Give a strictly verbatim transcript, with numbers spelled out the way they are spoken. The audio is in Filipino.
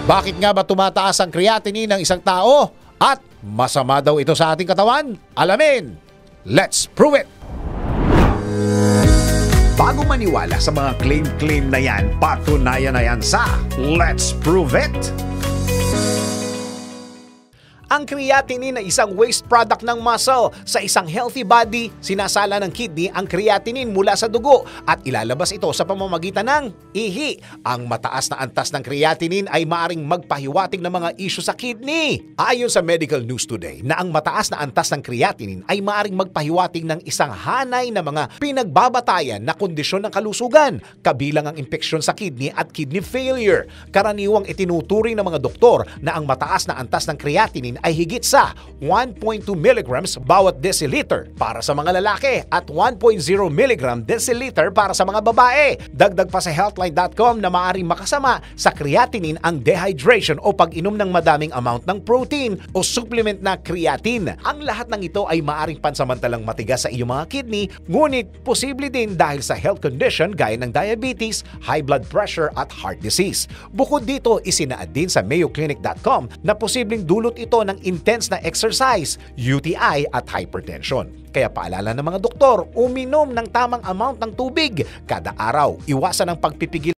Bakit nga ba tumataas ang creatinine ng isang tao? At masama daw ito sa ating katawan? Alamin! Let's prove it! Bago maniwala sa mga claim-claim na yan, patunayan na yan sa Let's Prove It! Ang creatinine ay isang waste product ng muscle. Sa isang healthy body, sinasala ng kidney ang creatinine mula sa dugo at ilalabas ito sa pamamagitan ng ihi. Ang mataas na antas ng creatinine ay maaring magpahiwatig ng mga issue sa kidney. Ayon sa Medical News Today na ang mataas na antas ng creatinine ay maaring magpahiwatig ng isang hanay na mga pinagbabatayan na kondisyon ng kalusugan, kabilang ang infeksyon sa kidney at kidney failure. Karaniwang itinuturing ng mga doktor na ang mataas na antas ng creatinine ay higit sa one point two milligrams bawat deciliter para sa mga lalaki at one point zero milligram deciliter para sa mga babae. Dagdag pa sa healthline dot com na maaaring makasama sa creatinine ang dehydration o pag-inom ng madaming amount ng protein o supplement na creatine. Ang lahat ng ito ay maaaring pansamantalang matigas sa iyong mga kidney, ngunit posible din dahil sa health condition gaya ng diabetes, high blood pressure at heart disease. Bukod dito, isinaad din sa mayo clinic dot com na posibleng dulot ito ng intense na exercise, U T I at hypertension. Kaya paalala ng mga doktor, uminom ng tamang amount ng tubig kada araw. Iwasan ang pagpipigil